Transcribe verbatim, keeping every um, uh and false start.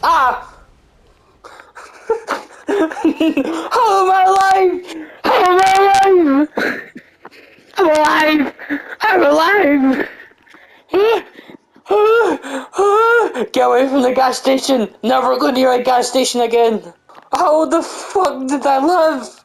Ah! How am I alive? How am I alive? I'm alive! I'm alive! Get away from the gas station! Never go near a gas station again! How the fuck did I live?